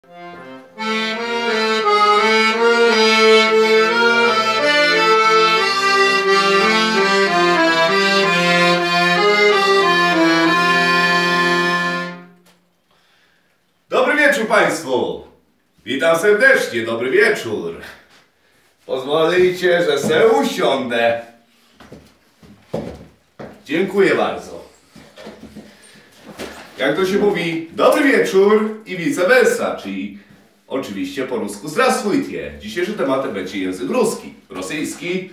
Dobry wieczór Państwu! Witam serdecznie, dobry wieczór. Pozwolicie, że se usiądę. Dziękuję bardzo. Jak to się mówi, dobry wieczór i vice versa, czyli oczywiście po rusku zdrawstwujcie. Dzisiejszym tematem będzie język ruski, rosyjski.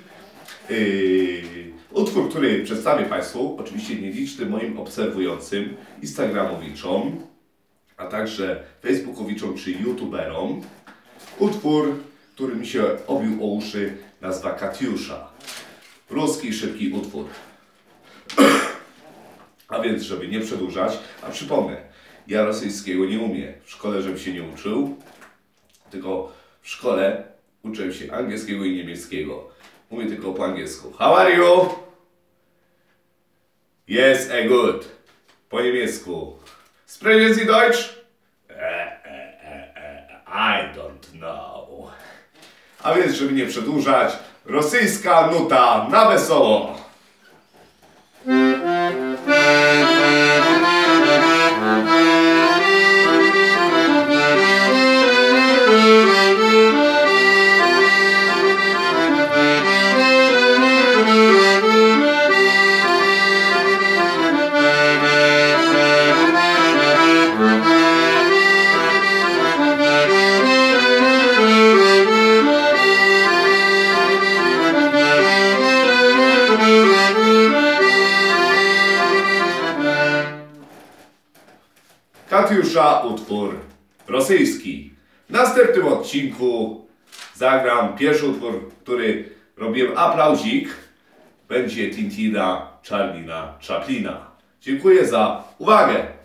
Utwór, który przedstawię Państwu, oczywiście nielicznym moim obserwującym, instagramowiczom, a także facebookowiczom czy youtuberom. Utwór, który mi się obił o uszy, nazwa Katiusza. Ruski, szybki utwór. A więc, żeby nie przedłużać, a przypomnę, ja rosyjskiego nie umiem. W szkole, żebym się nie uczył, tylko w szkole uczyłem się angielskiego i niemieckiego. Mówię tylko po angielsku. How are you? Yes, good. Po niemiecku. Sprechen Sie Deutsch? I don't know. A więc, żeby nie przedłużać, rosyjska nuta na wesoło. Katiusza, utwór rosyjski. W następnym odcinku zagram pierwszy utwór, który robiłem aplauzik. Będzie Tintina, Charlina, Chaplina. Dziękuję za uwagę.